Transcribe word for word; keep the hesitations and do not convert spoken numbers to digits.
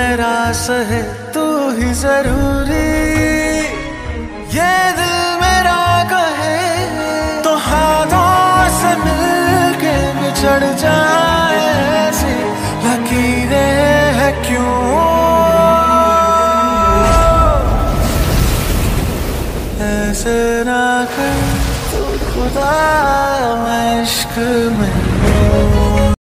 रास है तू ही जरूरी, ये दिल मेरा कहे तो हाथों से मिलके बिछड़ जाए ऐसी लकीरें है क्यों। ऐसे ना कर तू खुदा, मैं इश्क में हूँ।